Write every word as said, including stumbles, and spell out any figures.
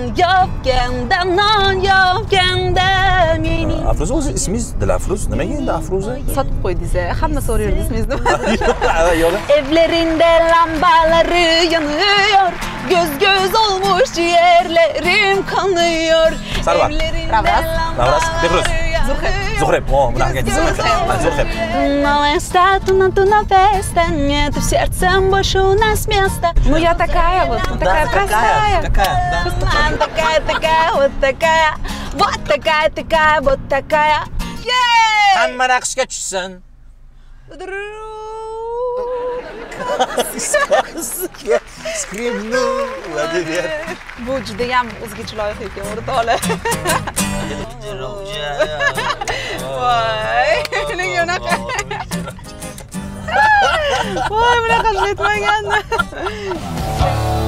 yopganda, non yopganda mening. Afruza o'zi ismingiz Dilafruz. Nimaga endi Afruza? Sotib qo'ydingiz. Hamma so'raydi ismingiz nima? Yo'q. Evlerinde lambaları yanıyor. Göz göz olmuş yerlerim kanıyor. Sarvar. Evlerinde Navras. Behruz. Zuhreb. Zuhreb. O, bunaqa aytdingiz. Zuhreb. Малая тuna tuna festa, нет в сердце больше у нас места. Ну я такая вот, такая простая. Такая, да. Такая, такая, вот такая. Вот такая, такая, вот такая. Hamma raqsga tushsin. Skribnu, vladimir. Bu juda ham o'zgacha loyiha ekan, o'rtoqlar. Voy, nega unaqa? Voy, bunaqa qilib aytmagandi.